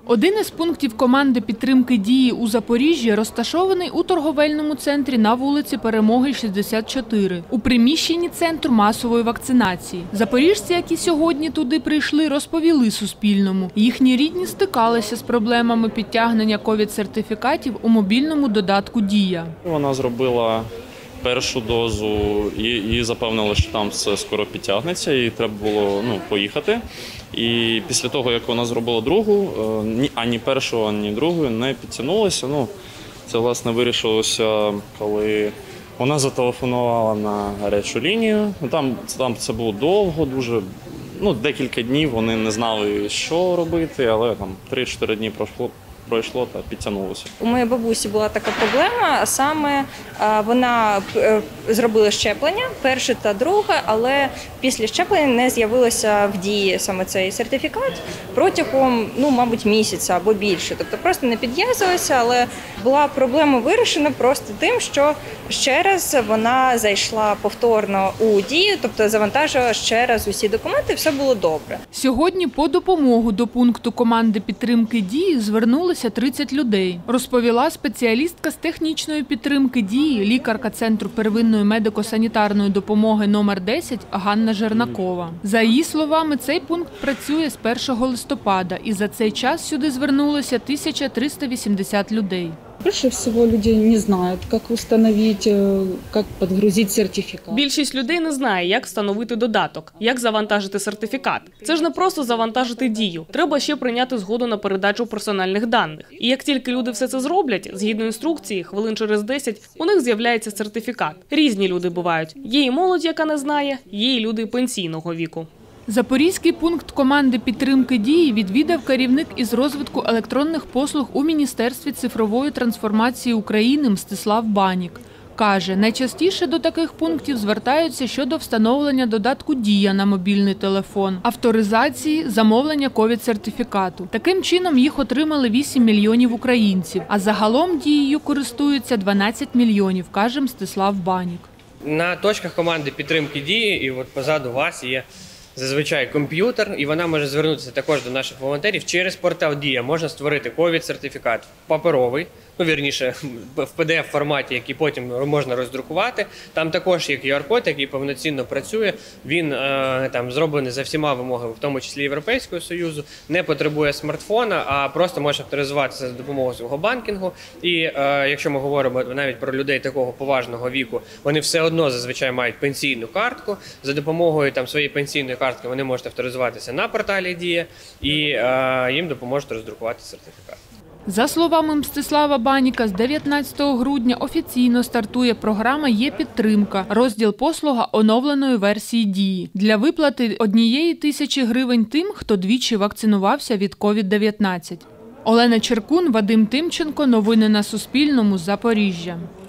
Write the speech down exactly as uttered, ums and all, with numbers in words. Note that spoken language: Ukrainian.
Один із пунктів команди підтримки «Дії» у Запоріжжі розташований у торговельному центрі на вулиці Перемоги, шістдесят чотири, у приміщенні Центру масової вакцинації. Запоріжці, які сьогодні туди прийшли, розповіли Суспільному. Їхні рідні стикалися з проблемами підтягнення ковід-сертифікатів у мобільному додатку «Дія». Вона зробила першу дозу і, і запевнили, що там все скоро підтягнеться, і треба було ну, поїхати. І після того, як вона зробила другу, ні, ані першу, ані другу не підтягнулося. Ну, це, власне, вирішилося, коли вона зателефонувала на гарячу лінію. Там, там це було довго, дуже, ну, декілька днів вони не знали, що робити, але там три-чотири дні пройшло. пройшло та підтягнулося. У моєї бабусі була така проблема, а саме вона зробила щеплення, перше та друге, але після щеплення не з'явилося в дії саме цей сертифікат протягом, ну, мабуть, місяця або більше. Тобто просто не підв'язалася, але була проблема вирішена просто тим, що ще раз вона зайшла повторно у дію, тобто завантажила ще раз усі документи, все було добре. Сьогодні по допомогу до пункту команди підтримки «Дії» звернулися тридцять людей, розповіла спеціалістка з технічної підтримки «Дії», лікарка Центру первинної медико-санітарної допомоги номер десять Ганна Жернакова. За її словами, цей пункт працює з першого листопада, і за цей час сюди звернулося тисяча триста вісімдесят людей. Больше всего людей не знают, как установить, как подгрузить сертификат. Більшість людей не знає, як встановити додаток, як завантажити сертифікат. Це ж не просто завантажити дію. Треба ще прийняти згоду на передачу персональних даних. І як тільки люди все це зроблять, згідно інструкції, хвилин через десять у них з'являється сертифікат. Різні люди бувають. Є і молодь, яка не знає, є і люди пенсійного віку. Запорізький пункт команди підтримки «Дії» відвідав керівник із розвитку електронних послуг у Міністерстві цифрової трансформації України Мстислав Банік. Каже, найчастіше до таких пунктів звертаються щодо встановлення додатку «Дія» на мобільний телефон, авторизації, замовлення ковід-сертифікату. Таким чином їх отримали вісім мільйонів українців, а загалом «Дією» користуються дванадцять мільйонів, каже Мстислав Банік. На точках команди підтримки «Дії» і от позаду вас є зазвичай комп'ютер, і вона може звернутися також до наших волонтерів. Через портал «Дія» можна створити ковід-сертифікат паперовий, ну, вірніше, в пі ді еф-форматі, який потім можна роздрукувати. Там також є ку ар-код, який повноцінно працює. Він е, там зроблений за всіма вимогами, в тому числі Європейського Союзу, не потребує смартфона, а просто може авторизуватися за допомогою свого банкінгу. І е, якщо ми говоримо навіть про людей такого поважного віку, вони все одно зазвичай мають пенсійну картку. За допомогою там своєї пенсійної картки вони можуть авторизуватися на порталі «Дія» і е, їм допоможуть роздрукувати сертифікат. За словами Мстислава Баніка, з дев'ятнадцятого грудня офіційно стартує програма «Є-підтримка», розділ послуга оновленої версії «Дії» для виплати однієї тисячі гривень тим, хто двічі вакцинувався від ковід дев'ятнадцять. Олена Черкун, Вадим Тимченко. Новини на Суспільному. Запоріжжя.